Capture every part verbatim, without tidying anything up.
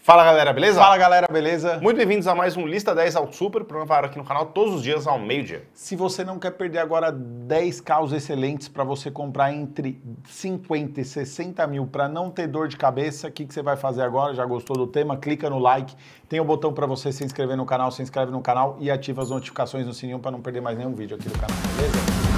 Fala galera, beleza? Fala galera, beleza? Muito bem-vindos a mais um Lista dez Auto Super, programa aqui no canal todos os dias ao meio-dia. Se você não quer perder agora dez carros excelentes para você comprar entre cinquenta e sessenta mil para não ter dor de cabeça, o que, que você vai fazer agora? Já gostou do tema? Clica no like, tem o botão para você se inscrever no canal, se inscreve no canal e ativa as notificações no sininho para não perder mais nenhum vídeo aqui do canal, beleza?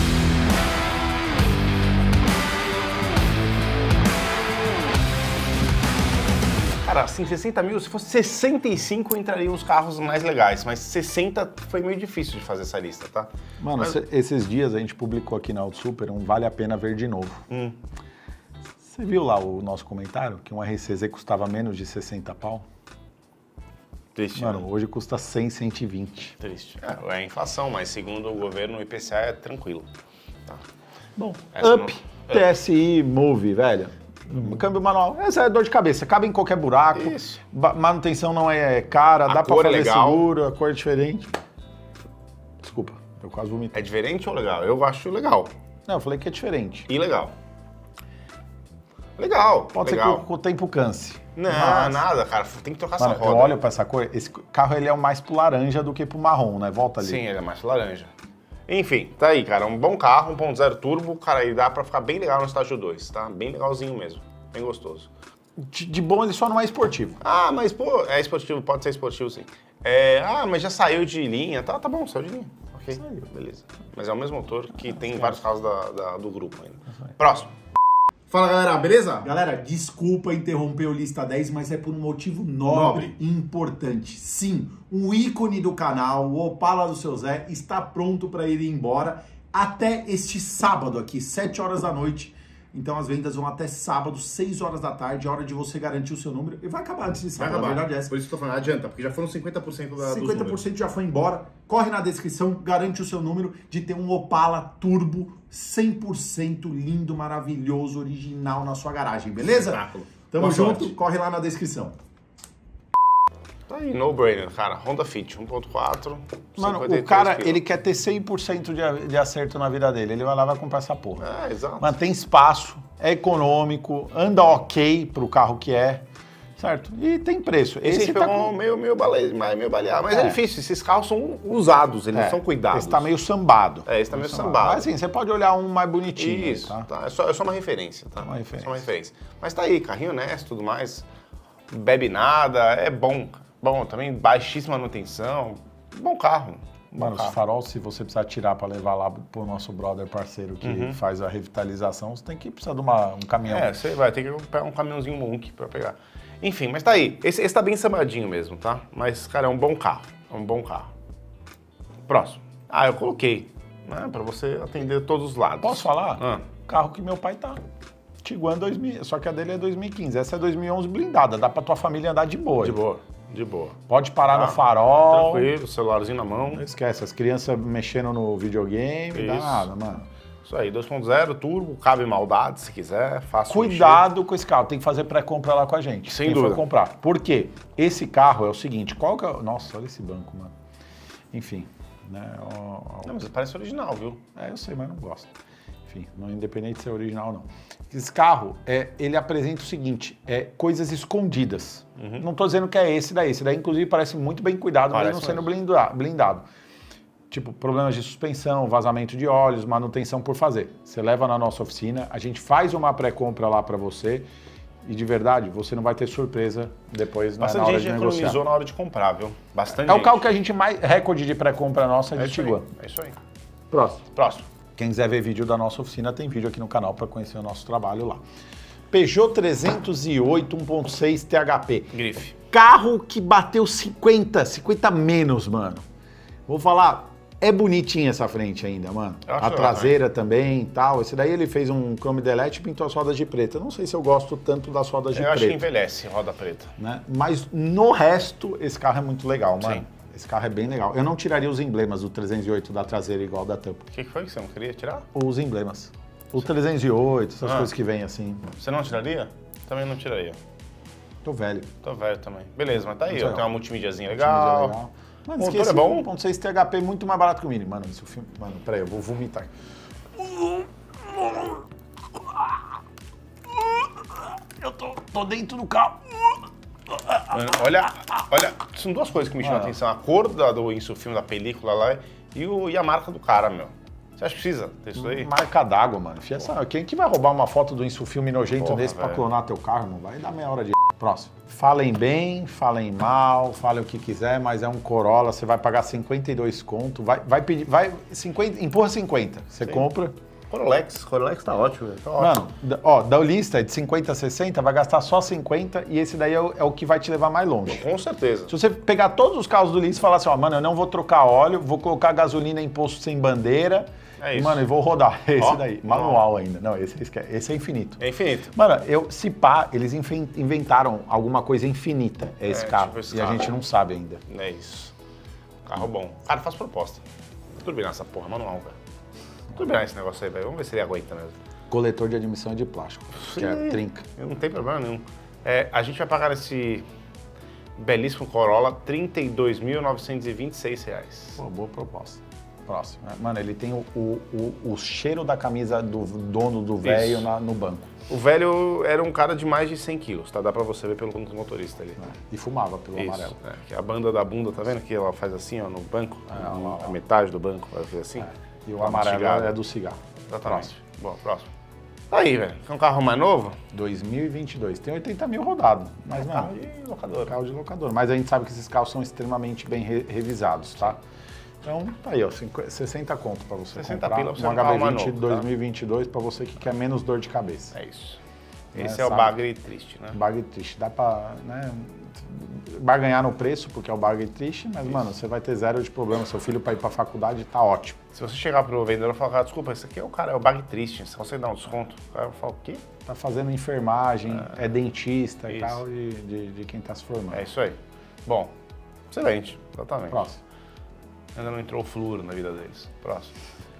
Cara, assim, sessenta mil, se fosse sessenta e cinco entrariam os carros mais legais, mas sessenta foi meio difícil de fazer essa lista, tá? Mano, mas... esses dias a gente publicou aqui na Auto Super um Vale a Pena Ver de Novo. Hum. Você viu lá o nosso comentário? Que um R C Z custava menos de sessenta pau? Triste, Mano, né? hoje custa cem, cento e vinte. Triste. É, é a inflação, mas segundo o governo, o I P C A é tranquilo. Tá. Bom, Essa Up, não... T S I, Move, velho. Hum. Câmbio manual, essa é dor de cabeça, cabe em qualquer buraco, Isso. Manutenção não é cara, a dá pra cor fazer é legal. seguro, a cor é diferente. Desculpa, eu quase vomitei. É diferente ou legal? Eu acho legal. Não, eu falei que é diferente. E legal. Legal. Pode legal. ser que com o tempo canse. Não, mas... nada, cara. Tem que trocar Mano, essa roda. eu olho pra essa cor, esse carro ele é mais pro laranja do que pro marrom, né? Volta ali. Sim, ele é mais laranja. Enfim, tá aí, cara. Um bom carro, um ponto zero turbo, cara, e dá pra ficar bem legal no estágio dois, tá? Bem legalzinho mesmo. Bem gostoso. De, de bom, ele só não é esportivo. Ah, mas, pô, é esportivo, pode ser esportivo, sim. É, ah, mas já saiu de linha. Tá, tá bom, saiu de linha. Ok, Saiu. beleza. Mas é o mesmo motor que Ah, tem sim. vários carros da, da- do grupo ainda. Próximo. Fala galera, beleza? Galera, desculpa interromper o Lista dez, mas é por um motivo nobre, Nobre. e importante. Sim, um ícone do canal, o Opala do seu Zé, está pronto para ir embora até este sábado aqui, sete horas da noite. Então as vendas vão até sábado, seis horas da tarde, hora de você garantir o seu número. E vai acabar antes de Vai sábado, acabar. a verdade é essa. Por isso que eu tô falando, adianta, porque já foram cinquenta por cento da, cinquenta por cento já foi embora. Corre na descrição, garante o seu número de ter um Opala Turbo cem por cento lindo, maravilhoso, original na sua garagem, beleza? Espetáculo. Tamo Boa junto, sorte. corre lá na descrição. Tá aí, no brainer, cara. Honda Fit um ponto quatro. Mano, cinquenta e três o cara, quilos. ele quer ter cem por cento de, de acerto na vida dele. Ele vai lá e vai comprar essa porra. É, exato. Mano, tem espaço, é econômico, anda ok pro carro que é, certo? E tem preço. Esse, Esse Esse tá pegou com... meio, meio, bale... mais- meio baleado. Mas é. É. difícil, esses carros são usados, eles é, não são cuidados. Esse tá meio sambado. É, esse tá meio sambado. Mas assim, você pode olhar um mais bonitinho. Isso, tá? tá? É, só, é só uma referência, tá? Uma referência. Só uma referência. Mas tá aí, carrinho honesto e tudo mais. Bebe nada, é bom. Bom, também baixíssima manutenção. Bom carro. Bom Mano, carro. os farol, se você precisar tirar pra levar lá pro nosso brother parceiro que Uhum. faz a revitalização, você tem que precisar de uma, um caminhão. É, você vai ter que pegar um caminhãozinho Monk pra pegar. Enfim, mas tá aí. Esse, esse tá bem sambadinho mesmo, tá? Mas, cara, é um bom carro. É um bom carro. Próximo. Ah, eu coloquei. Né, pra você atender todos os lados. Posso falar? Ah. Carro que meu pai tá. Tiguan dois mil, só que a dele é dois mil e quinze. Essa é dois mil e onze blindada, dá pra tua família andar de boa. De boa, de boa. Pode parar Tá. no farol. Tranquilo, celularzinho na mão. Não esquece, as crianças mexendo no videogame, dá Isso. nada, mano. Isso aí, dois ponto zero, turbo, cabe maldade se quiser, fácil Cuidado com esse carro, tem que fazer pré-compra lá com a gente. Sem quem dúvida. for comprar. Por quê? Esse carro é o seguinte, qual que é... o- Nossa, olha esse banco, mano. Enfim, né? ó, ó. Não, mas parece original, viu? É, eu sei, mas não gosto. Enfim, não independente de ser original ou não. Esse carro, é, ele apresenta o seguinte, é coisas escondidas. Uhum. Não tô dizendo que é esse daí. Esse daí, inclusive, parece muito bem cuidado, Parece mesmo sendo mesmo. blinda- blindado. Tipo, problemas de suspensão, vazamento de óleos, manutenção por fazer. Você leva na nossa oficina, a gente faz uma pré-compra lá para você e, de verdade, você não vai ter surpresa depois na, na Bastante hora gente de negociar. economizou na hora de comprar, viu? Bastante É o gente. carro que a gente mais... Recorde de pré-compra nossa é É de isso aí, Tiguan. é isso aí. Próximo. Próximo. Quem quiser ver vídeo da nossa oficina, tem vídeo aqui no canal para conhecer o nosso trabalho lá. Peugeot trezentos e oito um ponto seis T H P. Grife. Carro que bateu cinquenta, cinquenta menos, mano. Vou falar, é bonitinha essa frente ainda, mano. Eu acho A legal traseira também e tal. Esse daí ele fez um chrome delete e pintou as rodas de preta. Eu não sei se eu gosto tanto das rodas de Eu acho que preta, envelhece, roda preta. né? Mas no resto, esse carro é muito legal, mano. Sim. Esse carro é bem legal. Eu não tiraria os emblemas do trezentos e oito da traseira igual da tampa. O que, que foi que você não queria tirar? Os emblemas. O trezentos e oito, essas Ah. coisas que vem assim. Você não tiraria? Também não tiraria. Tô velho. Tô velho também. Beleza, mas tá aí, Muito ó. legal. Tem uma multimídiazinha Multimídia legal. legal. Mano, O motor esqueci é bom? um ponto seis T H P muito mais barato que o Mini. Mano, esse filme... Mano, peraí, eu vou vomitar. Eu tô, tô dentro do carro. Mano, olha, olha, são duas coisas que me chamam a Mano. atenção. A cor da, do insufilme da película lá e, o, e a marca do cara, meu. Você acha que precisa ter isso aí? Marca d'água, mano. Fia, essa- quem que vai roubar uma foto do insufilme nojento Porra, desse pra velho. clonar teu carro? Não vai dar meia hora de... Próximo. Falem bem, falem mal, falem o que quiser, mas é um Corolla, você vai pagar cinquenta e dois conto, vai, vai pedir, vai, cinquenta, empurra cinquenta, você Sim. compra. Corolex, Corolex tá ótimo, velho. Tá ótimo. Mano, da- ó, da lista de cinquenta a sessenta, vai gastar só cinquenta e esse daí é o, é o que vai te levar mais longe. Com certeza. Se você pegar todos os carros do lista e falar assim, ó, mano, eu não vou trocar óleo, vou colocar gasolina em posto sem bandeira, É e, isso. mano, e vou rodar. Esse Ó, daí, ó. manual ainda. Não, esse, esse, esse é infinito. É infinito. Mano, eu, se pá, eles inven- inventaram alguma coisa infinita, é esse É, carro, tipo esse e a carro. gente não sabe ainda. É isso. Carro bom. Cara, faz proposta. Turbinar essa porra, manual, velho. Turbinar esse negócio aí, velho. Vamos ver se ele aguenta mesmo. Coletor de admissão é de plástico, que é Sim. trinca. Não tem problema nenhum. É, a gente vai pagar esse belíssimo Corolla trinta e dois mil novecentos e vinte e seis reais. Pô, boa proposta. Próximo. né? Mano, ele tem o, o, o, o cheiro da camisa do dono do velho Isso. na- no banco. O velho era um cara de mais de cem quilos, tá? Dá pra você ver pelo motorista ali. né? E fumava pelo Isso, amarelo. é, que a banda da bunda, tá vendo que ela faz assim, ó, no banco? É, olha lá, ó. A metade do banco vai fazer assim. É. E o Tá amarelo mastigado. é do cigarro. Exatamente. Bom, próximo. Tá aí, velho. É um carro mais novo? dois mil e vinte e dois. Tem oitenta mil rodado. Mas, Carro mano, de locadora. carro de locador. Mas a gente sabe que esses carros são extremamente bem re- revisados, tá? Então, tá aí, ó, cinquenta, sessenta conto pra você sessenta comprar pila pra você um um carro H B mais vinte novo, dois tá? mil e vinte e dois pra você que quer menos dor de cabeça. É isso. Né, Esse é o sabe? bagre triste, né? Bagre triste. Dá pra, né, barganhar no preço, porque é o bagre triste, mas, mano, você vai ter zero de problema. Seu filho pra ir pra faculdade tá ótimo. Se você chegar pro vendedor e falar, cara, desculpa, esse aqui é o cara, é o bagre triste, se você dá um desconto, o cara vai falar, o quê? Tá fazendo enfermagem, é, dentista e isso. tal, de, de, de quem tá se formando. É isso aí. Bom, excelente, exatamente. Próximo. Ainda não entrou o flúor na vida deles. Próximo.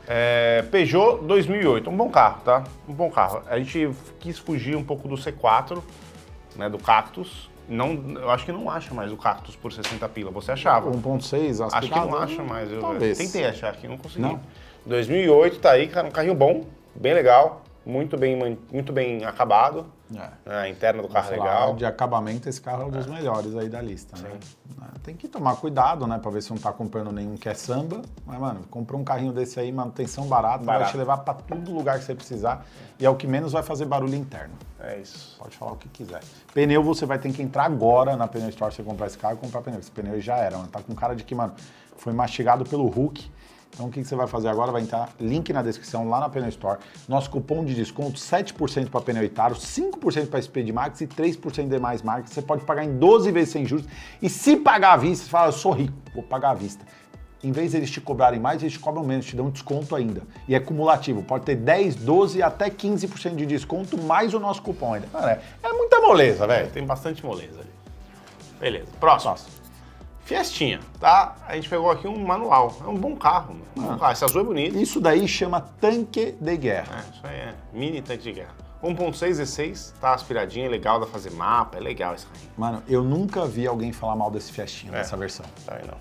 É, Peugeot dois mil e oito, um bom carro, tá? Um bom carro. A gente quis fugir um pouco do C quatro, né, do Cactus. Não, eu acho que não acha mais o Cactus por sessenta pila. Você achava? um ponto seis Acho que não aspirado? acha mais. Eu Talvez. tentei achar aqui, não consegui. Não? dois mil e oito tá aí, cara, um carrinho bom, bem legal, muito bem, man- muito bem acabado. É. A interna do carro é Sei lá, legal. de acabamento, esse carro é um dos melhores aí da lista, né? Tem que tomar cuidado, né? Pra ver se não tá comprando nenhum que é samba. Mas, mano, comprou um carrinho desse aí, manutenção barata, vai Barato. te levar pra todo lugar que você precisar. E é o que menos vai fazer barulho interno. É isso. Pode falar o que quiser. Pneu, você vai ter que entrar agora na Pneu Store, você comprar esse carro e comprar pneu. Esse pneu já era, mano. Tá com cara de que, mano, foi mastigado pelo Hulk. Então, o que que você vai fazer agora? Vai entrar link na descrição lá na Pneu Store. Nosso cupom de desconto, sete por cento para Pneu Itaro, cinco por cento para Speed Max e três por cento de demais marcas. Você pode pagar em doze vezes sem juros. E se pagar à vista, você fala, eu sou rico, vou pagar à vista. Em vez de eles te cobrarem mais, eles te cobram menos, te dão um desconto ainda. E é cumulativo, pode ter dez, doze, até quinze por cento de desconto, mais o nosso cupom ainda. Mano, é, é muita moleza, É, velho. tem bastante moleza ali. Beleza. Próximo. Próximo. Fiestinha, tá? A gente pegou aqui um manual. É um bom carro, mano. Um bom carro. Esse azul é bonito. Isso daí chama tanque de guerra. É, isso aí é mini tanque de guerra. um ponto seis V seis, tá aspiradinho, é legal, dá pra fazer mapa, é legal esse carrinho. Mano, eu nunca vi alguém falar mal desse Fiestinha, É. dessa versão. Tá aí não.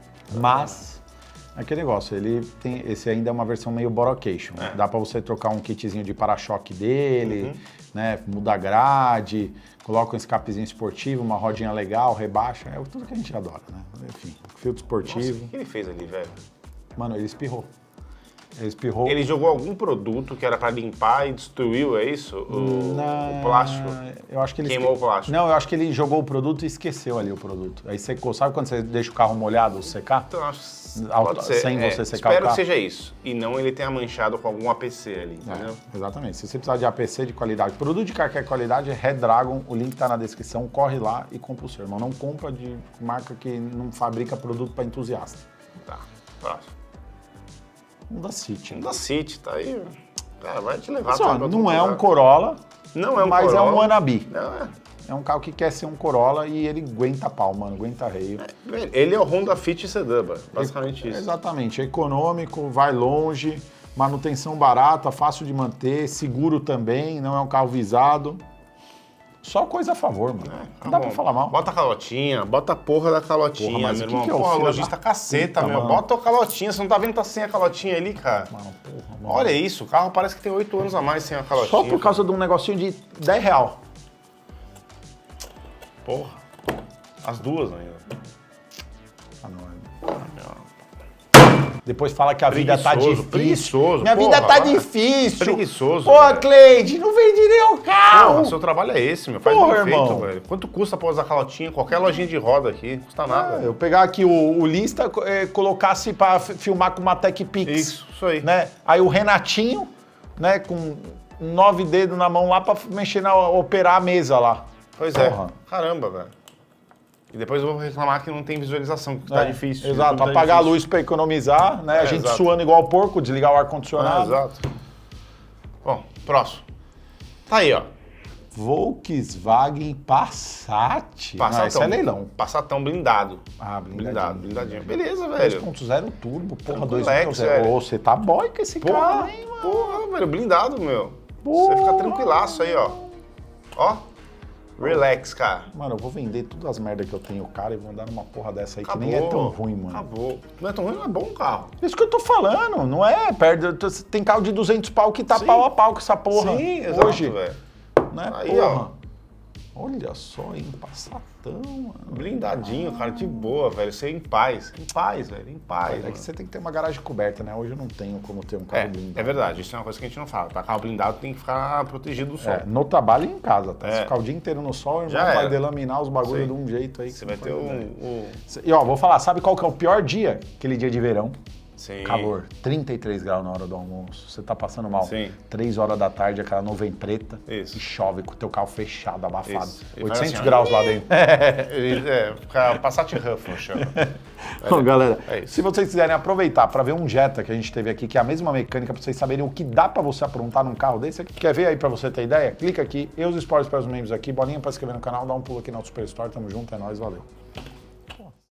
Mas, é aquele negócio, ele tem, esse ainda é uma versão meio Borocation. É. Dá pra você trocar um kitzinho de para-choque dele, né, muda a grade, coloca um escapezinho esportivo, uma rodinha legal, rebaixa, é tudo que a gente adora, né? Enfim, filtro Nossa, esportivo. o que ele fez ali, velho? Mano, ele espirrou. Ele espirrou. Ele jogou algum produto que era pra limpar e destruiu, é isso? O, Na- o plástico? Eu acho que ele Queimou esque- o plástico. Não, eu acho que ele jogou o produto e esqueceu ali o produto. Aí secou. Sabe quando você deixa o carro molhado, secar? Então, acho Auto- pode ser. sem é, você secar o espero carro. que seja isso. E não ele tenha manchado com algum A P C ali, entendeu? É, exatamente. Se você precisar de A P C de qualidade, produto de qualquer qualidade, Redragon, o link tá na descrição, corre lá e compra o seu, irmão. Não compra de marca que não fabrica produto para entusiasta. Tá, próximo. Honda City. Honda City, tá aí. Cara, vai te levar Assim, ó, pra todo não é lugar. um Corolla, Não é um mas Corolla. é um wannabe. Não, é. É um carro que quer ser um Corolla e ele aguenta pau, mano, aguenta reio. Ele é o Honda Fit Sedan, basicamente isso. Exatamente, é econômico, vai longe, manutenção barata, fácil de manter, seguro também, não é um carro visado. Só coisa a favor, mano. Tá não dá bom. pra falar mal. Bota a calotinha, bota a porra da calotinha, Porra, mas meu o que irmão. que é o porra, filho lojista da caceta, puta, meu. mano? Bota a calotinha, você não tá vendo que tá sem a calotinha ali, cara? Mano, porra, mano. Olha isso, o carro parece que tem oito anos a mais sem a calotinha. Só por causa de um negocinho de dez real. Porra. As duas ainda. Ah, não, é. Ah, meu. Depois fala que a vida tá Preguiçoso, difícil. preguiçoso, Minha porra, vida tá vai. difícil. Preguiçoso, Pô, velho. Cleide, não vende nem o carro. Porra, seu trabalho é esse, meu. Faz Porra, bem feito, irmão. velho. Quanto custa pra usar calotinha? Qualquer lojinha de roda aqui, não custa nada. Ah, eu pegar aqui o, o lista, é, colocasse pra f- filmar com uma TechPix. Isso, isso aí. Né? Aí o Renatinho, né, com nove dedos na mão lá pra mexer na operar a mesa lá. Pois Porra. é. Caramba, velho. E depois eu vou reclamar que não tem visualização, que tá É, difícil. Exato, YouTube tá apagar a difícil. luz pra economizar, né? a É, gente exato. suando igual porco, desligar o Ah, ar-condicionado. exato. Bom, próximo. Tá aí, ó. Volkswagen Passat. Passatão. Não, esse é leilão. Passatão blindado. Ah, blindadinho. Blindado, blindadinho. Beleza, dois velho. ponto zero turbo, porra, dois Tranquilex, ponto zero. velho. Ô, você tá boy com esse Porra, carro, hein, mano? porra, velho. Blindado, meu. Porra. Você fica tranquilaço aí, ó. Ó. Relax, cara. Mano, eu vou vender todas as merdas que eu tenho, cara, e vou andar numa porra dessa aí Acabou. que nem é tão ruim, mano. Acabou. Não é tão ruim, não é bom o carro. Isso que eu tô falando, não é? Perde, tem carro de duzentos pau que tá Sim. pau a pau com essa porra. Sim, exato, Hoje, velho. né? Aí, porra. Olha só, hein? Passatão, mano. Blindadinho, cara, de boa, velho. Você é em paz. Em paz, velho. Em paz. É mano. que você tem que ter uma garagem coberta, né? Hoje eu não tenho como ter um carro É, blindado. é verdade. Isso é uma coisa que a gente não fala. Tá? Carro blindado tem que ficar protegido do sol. É, no trabalho e em casa, tá? Se É. ficar o dia inteiro no sol, irmão, Já vai era. delaminar os bagulhos Sim. de um jeito aí. que Você vai não ter faz um... ideia. um... E ó, vou falar, sabe qual que é o pior dia? Aquele dia de verão. Sim. Calor, trinta e três graus na hora do almoço. Você tá passando mal. Sim. três horas da tarde, aquela nuvem preta. Isso. E chove com o teu carro fechado, abafado. Isso. E faz oitocentos assim, ó. graus lá dentro. Ele- É, fica Passat Ruffle, chama. Bom, galera, é isso. se vocês quiserem aproveitar para ver um Jetta que a gente teve aqui, que é a mesma mecânica, para vocês saberem o que dá para você aprontar num carro desse aqui, quer ver aí para você ter ideia? Clica aqui, eu os esportes para os membros aqui, bolinha para se inscrever no canal, dá um pulo aqui na Super Store, tamo junto, é nóis, valeu.